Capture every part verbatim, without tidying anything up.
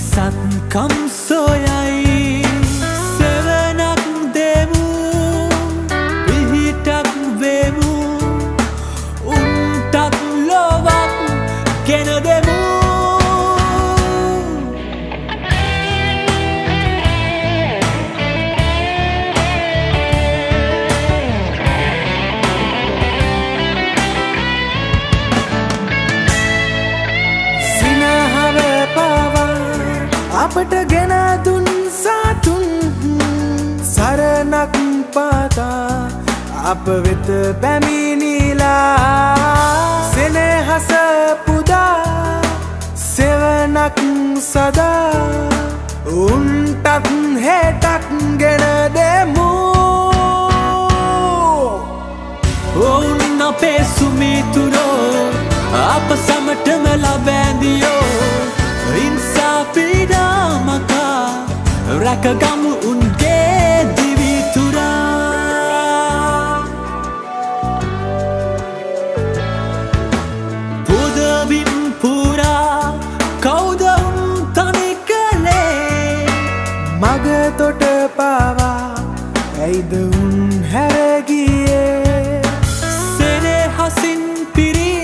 සත්කම් සොයයි සෙවණක් දෙමු පිහිටක් වෙමු උන්ටත් ලොවක් ගෙන දෙමු අපට ගෙන දුන් සතුන් සරණක් පාතා අප වෙත පැමිණිලා සෙනෙහස පුදා සෙවණක් සදා උන්ටත් හෙටක් ගෙන දෙමු ඔවුන් අපේ සුමිතුරෝ අප සමටම ලබැඳියෝ රැකගමු උන්ගේ දිවිතුරා පුදවින් පුරා කවුද උන් තනි කළේ මග තොට පාවා ඇයිද උන් හැරගියේ සෙනෙහසින් පිරි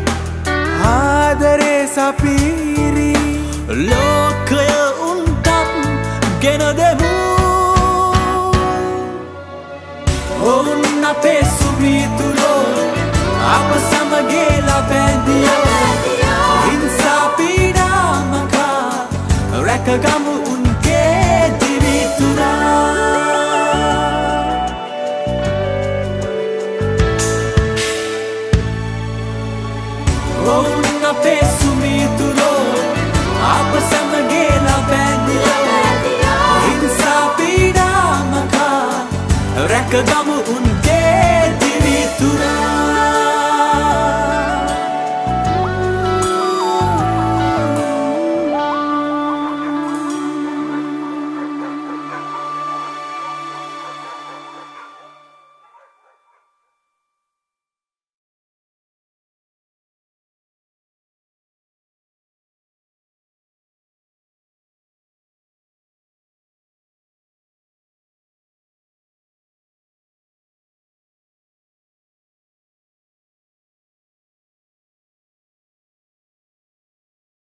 ආදරේ සපිරි ලෝකය ගෙන දෙමු ඔවුන් අපේ සුමිතුරෝ අප සමගේ ලබැඳියෝ හිංසා පීඩා මකා රැකගමු උන්ගේ දිවිතුරා ඔවුන් අපේ සුමිතුරෝ අප සමගේ ලබැඳියෝ රැකගමු